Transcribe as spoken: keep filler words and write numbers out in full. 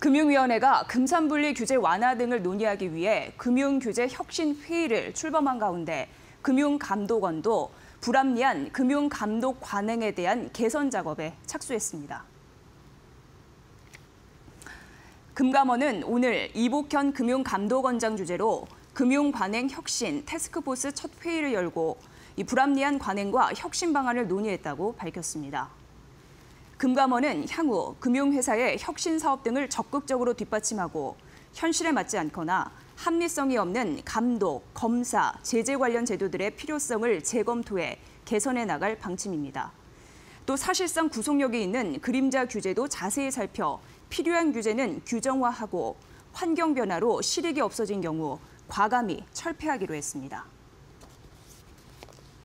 금융위원회가 금산분리 규제 완화 등을 논의하기 위해 금융규제 혁신회의를 출범한 가운데 금융감독원도 불합리한 금융감독 관행에 대한 개선 작업에 착수했습니다. 금감원은 오늘 이복현 금융감독원장 주재로 금융관행 혁신 태스크포스 첫 회의를 열고 이 불합리한 관행과 혁신 방안을 논의했다고 밝혔습니다. 금감원은 향후 금융회사의 혁신 사업 등을 적극적으로 뒷받침하고 현실에 맞지 않거나 합리성이 없는 감독, 검사, 제재 관련 제도들의 필요성을 재검토해 개선해 나갈 방침입니다. 또 사실상 구속력이 있는 그림자 규제도 자세히 살펴 필요한 규제는 규정화하고 환경 변화로 실익이 없어진 경우 과감히 철폐하기로 했습니다.